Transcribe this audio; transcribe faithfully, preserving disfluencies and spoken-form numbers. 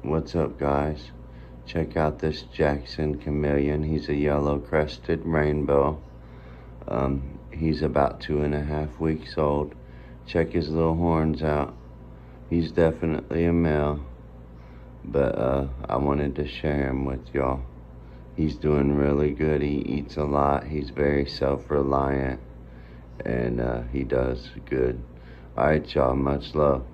What's up, guys? Check out this Jackson chameleon. He's a yellow crested rainbow. Um, he's about two and a half weeks old. Check his little horns out. He's definitely a male, but uh, I wanted to share him with y'all. He's doing really good. He eats a lot. He's very self-reliant, and uh, he does good. All right, y'all. Much love.